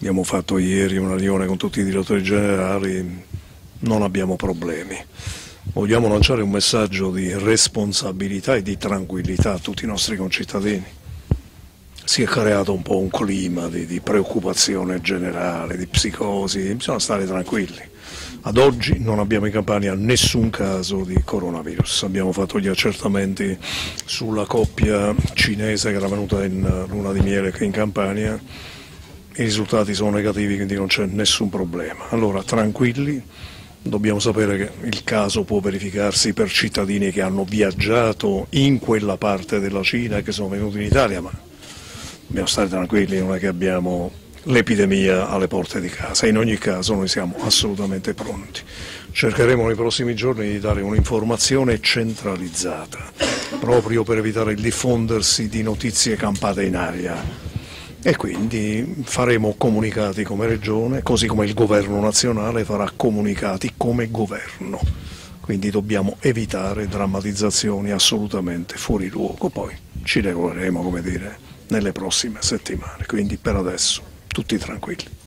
abbiamo fatto ieri una riunione con tutti i direttori generali, non abbiamo problemi. Vogliamo lanciare un messaggio di responsabilità e di tranquillità a tutti i nostri concittadini. Si è creato un po' un clima di preoccupazione generale, di psicosi, bisogna stare tranquilli. Ad oggi non abbiamo in Campania nessun caso di coronavirus, abbiamo fatto gli accertamenti sulla coppia cinese che era venuta in luna di miele qui in Campania, i risultati sono negativi, quindi non c'è nessun problema. Allora tranquilli, dobbiamo sapere che il caso può verificarsi per cittadini che hanno viaggiato in quella parte della Cina e che sono venuti in Italia, ma dobbiamo stare tranquilli, non è che abbiamo l'epidemia alle porte di casa. In ogni caso noi siamo assolutamente pronti. Cercheremo nei prossimi giorni di dare un'informazione centralizzata, proprio per evitare il diffondersi di notizie campate in aria. E quindi faremo comunicati come Regione, così come il Governo nazionale farà comunicati come Governo. Quindi dobbiamo evitare drammatizzazioni assolutamente fuori luogo, poi ci regoleremo, come dire, nelle prossime settimane. Quindi per adesso tutti tranquilli.